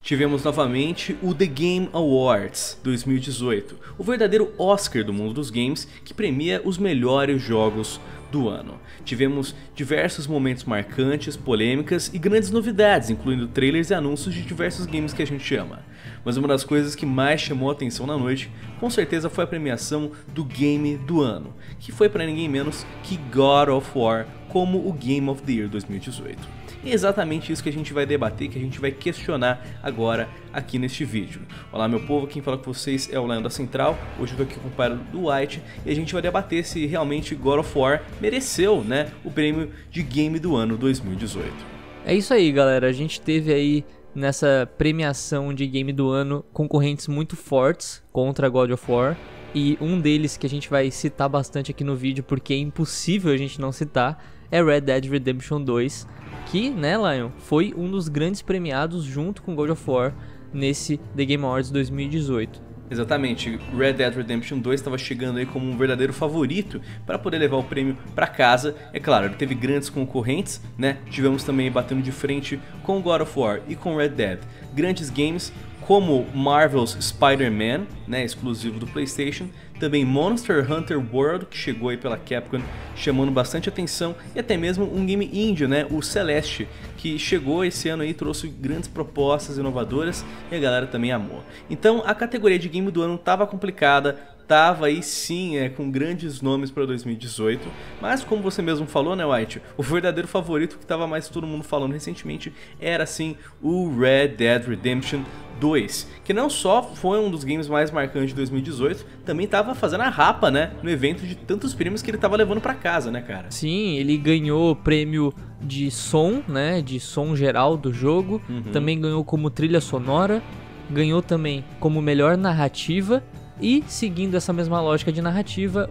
Tivemos novamente o The Game Awards 2018, o verdadeiro Oscar do mundo dos games que premia os melhores jogos do ano. Tivemos diversos momentos marcantes, polêmicas e grandes novidades, incluindo trailers e anúncios de diversos games que a gente ama. Mas uma das coisas que mais chamou a atenção na noite, com certeza foi a premiação do Game do Ano, que foi para ninguém menos que God of War como o Game of the Year 2018. E é exatamente isso que a gente vai debater, que a gente vai questionar agora aqui neste vídeo. Olá meu povo, quem fala com vocês é o Lion da Central. Hoje eu tô aqui com o pai do White e a gente vai debater se realmente God of War mereceu, né, o prêmio de Game do Ano 2018. É isso aí, galera. A gente teve aí nessa premiação de Game do Ano concorrentes muito fortes contra God of War. E um deles que a gente vai citar bastante aqui no vídeo, porque é impossível a gente não citar, é Red Dead Redemption 2. Que, né, Lion, foi um dos grandes premiados junto com God of War nesse The Game Awards 2018. Exatamente, Red Dead Redemption 2 estava chegando aí como um verdadeiro favorito para poder levar o prêmio para casa. É claro, ele teve grandes concorrentes, né? Tivemos também batendo de frente com God of War e com Red Dead grandes games como Marvel's Spider-Man, né, exclusivo do PlayStation, também Monster Hunter World, que chegou aí pela Capcom, chamando bastante atenção, e até mesmo um game indie, né, o Celeste, que chegou esse ano aí e trouxe grandes propostas inovadoras e a galera também amou. Então a categoria de game do ano estava complicada, tava aí sim, com grandes nomes para 2018, mas como você mesmo falou, né, White, o verdadeiro favorito que tava mais todo mundo falando recentemente era sim o Red Dead Redemption 2, que não só foi um dos games mais marcantes de 2018, também tava fazendo a rapa, né, no evento de tantos prêmios que ele tava levando para casa, né, cara? Sim, ele ganhou prêmio de som, né, de som geral do jogo, também ganhou como trilha sonora, ganhou também como melhor narrativa. E, seguindo essa mesma lógica de narrativa,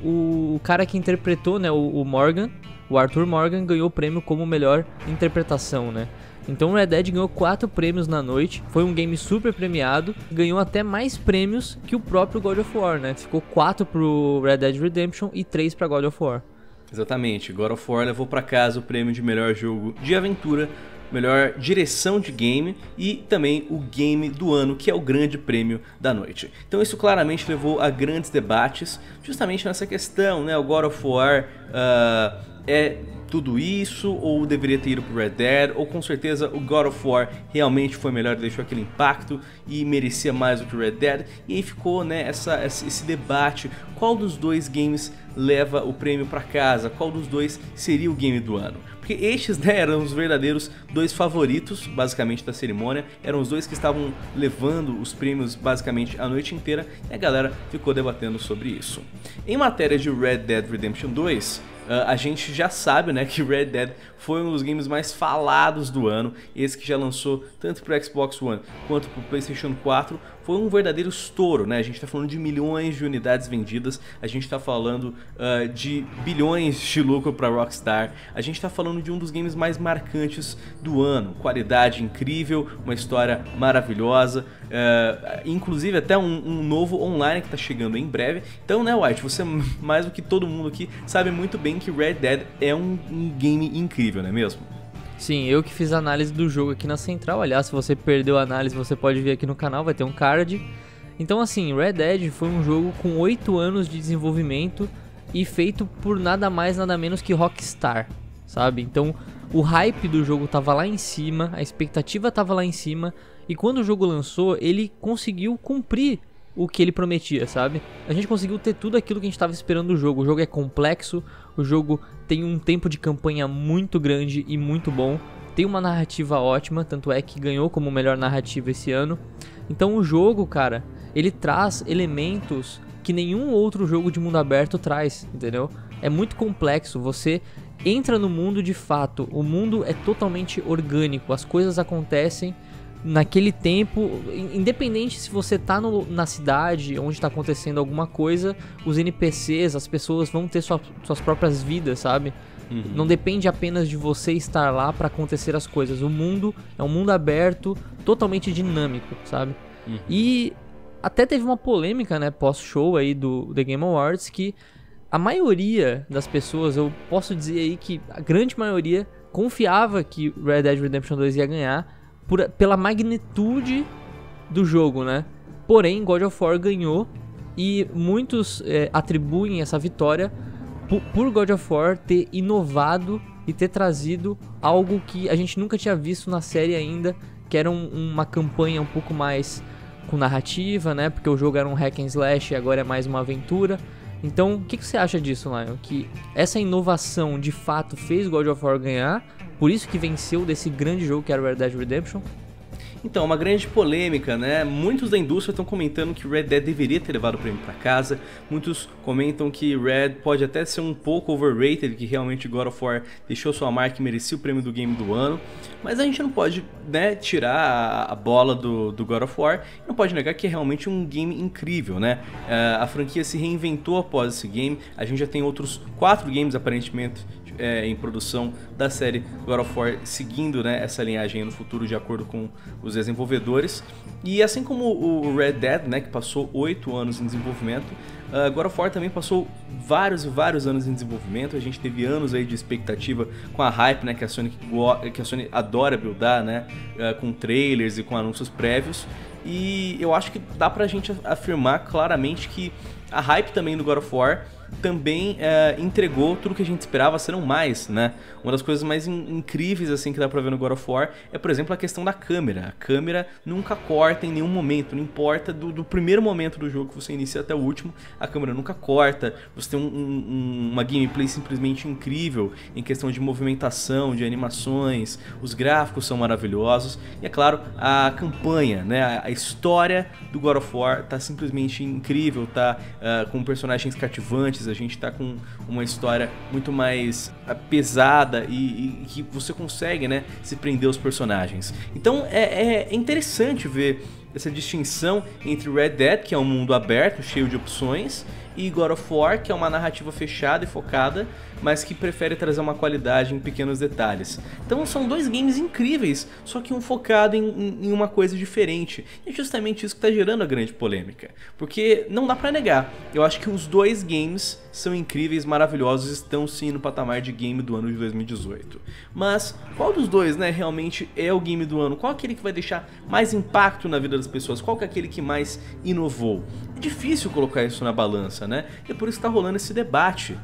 o cara que interpretou, né, o Morgan, o Arthur Morgan, ganhou o prêmio como melhor interpretação, né? Então Red Dead ganhou 4 prêmios na noite, foi um game super premiado, ganhou até mais prêmios que o próprio God of War, né? Ficou 4 pro Red Dead Redemption e 3 pra God of War. Exatamente, God of War levou pra casa o prêmio de melhor jogo de aventura, melhor direção de game e também o game do ano, que é o grande prêmio da noite. Então isso claramente levou a grandes debates, justamente nessa questão, né? O God of War é tudo isso, ou deveria ter ido pro Red Dead, ou com certeza o God of War realmente foi melhor, deixou aquele impacto e merecia mais do que o Red Dead. E aí ficou, né, esse debate, qual dos dois games leva o prêmio para casa, qual dos dois seria o game do ano. Porque estes, né, eram os verdadeiros dois favoritos, basicamente, da cerimônia, eram os dois que estavam levando os prêmios basicamente a noite inteira, e a galera ficou debatendo sobre isso. Em matéria de Red Dead Redemption 2, a gente já sabe, né, que Red Dead foi um dos games mais falados do ano, esse que já lançou tanto para o Xbox One quanto para o PlayStation 4, foi um verdadeiro estouro, né? A gente está falando de milhões de unidades vendidas, a gente está falando de bilhões de lucro para Rockstar, a gente está falando de um dos games mais marcantes do ano, qualidade incrível, uma história maravilhosa, inclusive até um novo online que está chegando em breve. Então, né, White, você mais do que todo mundo aqui sabe muito bem que Red Dead é um game incrível, não é mesmo? Sim, eu que fiz a análise do jogo aqui na Central. Aliás, se você perdeu a análise, você pode ver aqui no canal, vai ter um card. Então assim, Red Dead foi um jogo com 8 anos de desenvolvimento e feito por nada mais, nada menos que Rockstar, sabe? Então o hype do jogo tava lá em cima, a expectativa tava lá em cima, e quando o jogo lançou, ele conseguiu cumprir o que ele prometia, sabe? A gente conseguiu ter tudo aquilo que a gente estava esperando do jogo. O jogo é complexo, o jogo tem um tempo de campanha muito grande e muito bom, tem uma narrativa ótima, tanto é que ganhou como melhor narrativa esse ano. Então o jogo, cara, ele traz elementos que nenhum outro jogo de mundo aberto traz, entendeu? É muito complexo, você entra no mundo de fato, o mundo é totalmente orgânico, as coisas acontecem naquele tempo, independente se você tá na cidade onde tá acontecendo alguma coisa, os NPCs, as pessoas vão ter suas próprias vidas, sabe? Não depende apenas de você estar lá para acontecer as coisas. O mundo é um mundo aberto, totalmente dinâmico, sabe? E até teve uma polêmica, né, pós-show aí do The Game Awards, que a maioria das pessoas, eu posso dizer aí que a grande maioria confiava que Red Dead Redemption 2 ia ganhar, pela magnitude do jogo, né? Porém, God of War ganhou e muitos atribuem essa vitória por God of War ter inovado e ter trazido algo que a gente nunca tinha visto na série ainda, que era uma campanha um pouco mais com narrativa, né? Porque o jogo era um hack and slash e agora é mais uma aventura. Então, o que você acha disso, Lion? Que essa inovação de fato fez God of War ganhar, por isso que venceu desse grande jogo que era Red Dead Redemption? Então, uma grande polêmica, né? Muitos da indústria estão comentando que Red Dead deveria ter levado o prêmio para casa. Muitos comentam que Red pode até ser um pouco overrated, que realmente God of War deixou sua marca e merecia o prêmio do game do ano. Mas a gente não pode, né, tirar a bola do God of War. Não pode negar que é realmente um game incrível, né? A franquia se reinventou após esse game. A gente já tem outros 4 games aparentemente em produção da série God of War, seguindo, né, essa linhagem no futuro de acordo com os desenvolvedores. E assim como o Red Dead, né, que passou 8 anos em desenvolvimento, God of War também passou vários e vários anos em desenvolvimento. A gente teve anos aí de expectativa com a hype, né, que a Sony adora buildar, né, com trailers e com anúncios prévios. E eu acho que dá pra gente afirmar claramente que a hype também do God of War também entregou tudo que a gente esperava, serão mais, né? Uma das coisas mais incríveis assim que dá pra ver no God of War é, por exemplo, a questão da câmera. A câmera nunca corta em nenhum momento, não importa do primeiro momento do jogo que você inicia até o último, a câmera nunca corta. Você tem uma gameplay simplesmente incrível em questão de movimentação, de animações, os gráficos são maravilhosos e, é claro, a campanha, né? A história do God of War tá simplesmente incrível, tá com personagens cativantes. A gente tá com uma história muito mais pesada e que você consegue, né, se prender aos personagens. Então é interessante ver essa distinção entre Red Dead, que é um mundo aberto, cheio de opções, e God of War, que é uma narrativa fechada e focada, mas que prefere trazer uma qualidade em pequenos detalhes. Então são 2 games incríveis, só que um focado em uma coisa diferente. E é justamente isso que está gerando a grande polêmica. Porque não dá pra negar, eu acho que os 2 games são incríveis, maravilhosos, estão sim no patamar de game do ano de 2018. Mas qual dos 2, né, realmente é o game do ano? Qual é aquele que vai deixar mais impacto na vida das pessoas? Qual que é aquele que mais inovou? É difícil colocar isso na balança, né? E é por isso que tá rolando esse debate.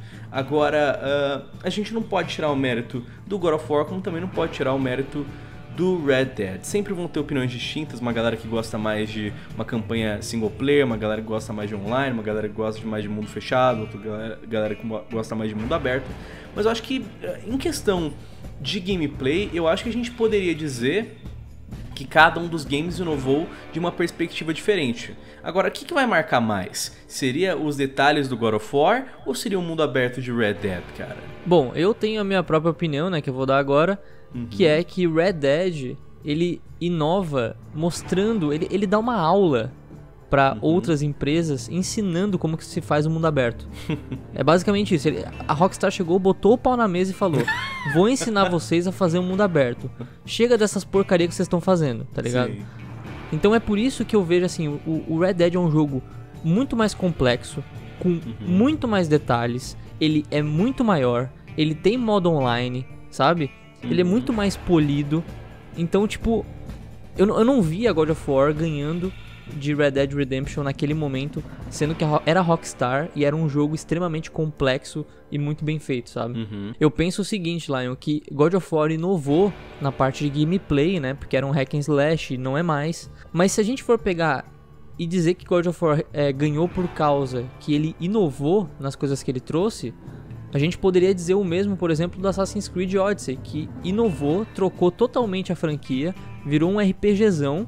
Agora, a gente não pode tirar o mérito do God of War, como também não pode tirar o mérito do Red Dead. Sempre vão ter opiniões distintas, uma galera que gosta mais de uma campanha single player, uma galera que gosta mais de online, uma galera que gosta mais de mundo fechado, outra galera que gosta mais de mundo aberto. Mas eu acho que, em questão de gameplay, eu acho que a gente poderia dizer que cada um dos games inovou de uma perspectiva diferente. Agora, o que vai marcar mais? Seria os detalhes do God of War ou seria o mundo aberto de Red Dead, cara? Bom, eu tenho a minha própria opinião, né, que eu vou dar agora, que é que Red Dead, ele inova mostrando, ele dá uma aula para outras empresas ensinando como que se faz o mundo aberto. É basicamente isso. A Rockstar chegou, botou o pau na mesa e falou: vou ensinar vocês a fazer um mundo aberto. Chega dessas porcarias que vocês estão fazendo, tá ligado? Sim. Então é por isso que eu vejo assim, o Red Dead é um jogo muito mais complexo, com muito mais detalhes, ele é muito maior, ele tem modo online, sabe? Ele é muito mais polido. Então, tipo, eu não vi a God of War ganhando de Red Dead Redemption naquele momento, sendo que era Rockstar e era um jogo extremamente complexo e muito bem feito, sabe? Eu penso o seguinte, Lion, que God of War inovou na parte de gameplay, né? Porque era um hack and slash, não é mais. Mas se a gente for pegar e dizer que God of War ganhou por causa que ele inovou nas coisas que ele trouxe, a gente poderia dizer o mesmo, por exemplo, do Assassin's Creed Odyssey, que inovou, trocou totalmente a franquia, virou um RPGzão,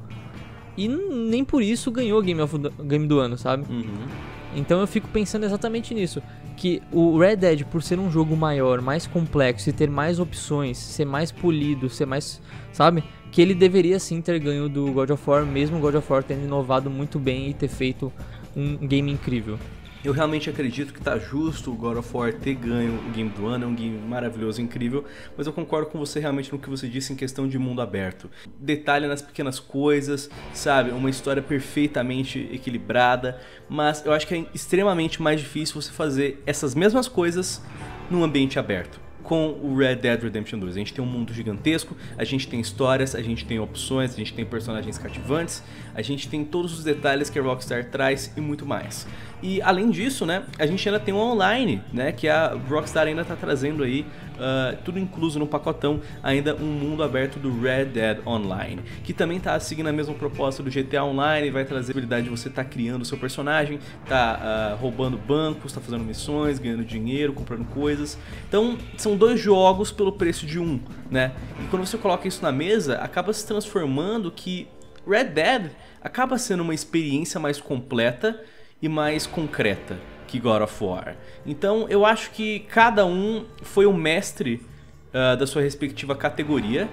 e nem por isso ganhou Game do ano, sabe? Então eu fico pensando exatamente nisso. Que o Red Dead, por ser um jogo maior, mais complexo e ter mais opções, ser mais polido, ser mais... sabe? Que ele deveria sim ter ganho do God of War, mesmo o God of War tendo inovado muito bem e ter feito um game incrível. Eu realmente acredito que tá justo o God of War ter ganho o game do ano, é um game maravilhoso, incrível, mas eu concordo com você realmente no que você disse em questão de mundo aberto. Detalhe nas pequenas coisas, sabe? Uma história perfeitamente equilibrada, mas eu acho que é extremamente mais difícil você fazer essas mesmas coisas num ambiente aberto. com o Red Dead Redemption 2. A gente tem um mundo gigantesco, a gente tem histórias, a gente tem opções, a gente tem personagens cativantes, a gente tem todos os detalhes que a Rockstar traz e muito mais. E além disso, né, a gente ainda tem um online, né, que a Rockstar ainda está trazendo aí, tudo incluso no pacotão, ainda um mundo aberto do Red Dead Online, que também está seguindo a mesma proposta do GTA Online, vai trazer a habilidade de você estar criando o seu personagem, tá roubando bancos, tá fazendo missões, ganhando dinheiro, comprando coisas. Então, são 2 jogos pelo preço de um, né? E quando você coloca isso na mesa, acaba se transformando que Red Dead acaba sendo uma experiência mais completa e mais concreta que God of War. Então eu acho que cada um foi o mestre da sua respectiva categoria.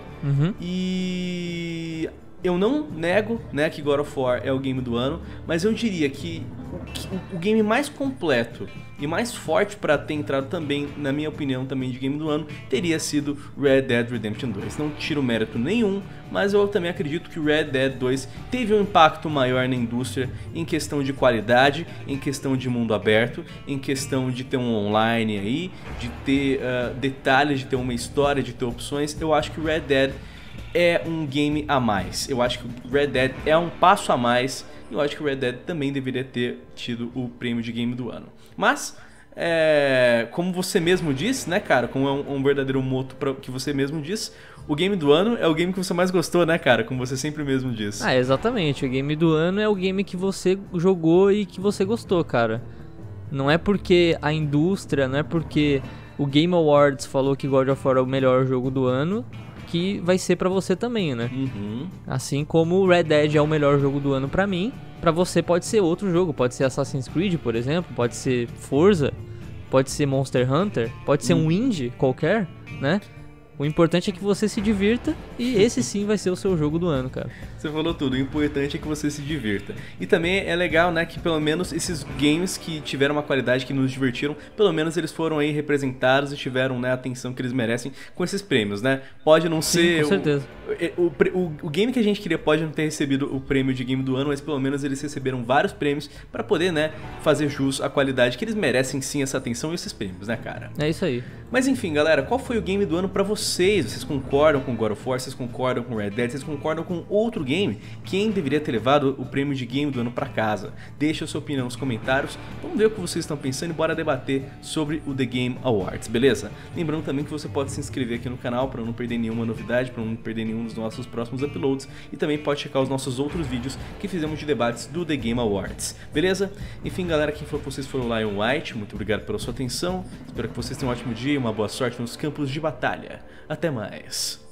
E eu não nego, né, que God of War é o game do ano, mas eu diria que o game mais completo e mais forte para ter entrado também, na minha opinião, também de game do ano, teria sido Red Dead Redemption 2. Não tiro mérito nenhum, mas eu também acredito que o Red Dead 2 teve um impacto maior na indústria em questão de qualidade, em questão de mundo aberto, em questão de ter um online aí, de ter detalhes, de ter uma história, de ter opções. Eu acho que o Red Dead é um game a mais. Eu acho que o Red Dead é um passo a mais. E eu acho que o Red Dead também deveria ter tido o prêmio de game do ano. Mas, como você mesmo disse, né, cara? Como é um verdadeiro moto que você mesmo disse, o game do ano é o game que você mais gostou, né, cara? Como você sempre mesmo disse. Exatamente. O game do ano é o game que você jogou e que você gostou, cara. Não é porque a indústria, não é porque o Game Awards falou que God of War é o melhor jogo do ano que vai ser pra você também, né? Assim como o Red Dead é o melhor jogo do ano pra mim, pra você pode ser outro jogo, pode ser Assassin's Creed, por exemplo, pode ser Forza, pode ser Monster Hunter, pode ser um indie qualquer, né? O importante é que você se divirta e esse sim vai ser o seu jogo do ano, cara. Você falou tudo, o importante é que você se divirta. E também é legal, né, que pelo menos esses games que tiveram uma qualidade, que nos divertiram, pelo menos eles foram aí representados e tiveram, né, a atenção que eles merecem com esses prêmios, né? Pode não ser... Sim, com certeza. O game que a gente queria pode não ter recebido o prêmio de game do ano, mas pelo menos eles receberam vários prêmios para poder, né, fazer jus à qualidade que eles merecem sim essa atenção e esses prêmios, né, cara? É isso aí. Mas enfim, galera, qual foi o game do ano pra vocês? Vocês concordam com God of War? Vocês concordam com Red Dead? Vocês concordam com outro game? Quem deveria ter levado o prêmio de game do ano pra casa? Deixa a sua opinião nos comentários. Vamos ver o que vocês estão pensando e bora debater sobre o The Game Awards, beleza? Lembrando também que você pode se inscrever aqui no canal para não perder nenhuma novidade, para não perder nenhum dos nossos próximos uploads, e também pode checar os nossos outros vídeos que fizemos de debates do The Game Awards, beleza? Enfim, galera, quem falou com vocês foi o Lion White, muito obrigado pela sua atenção, espero que vocês tenham um ótimo dia e uma boa sorte nos campos de batalha. Até mais!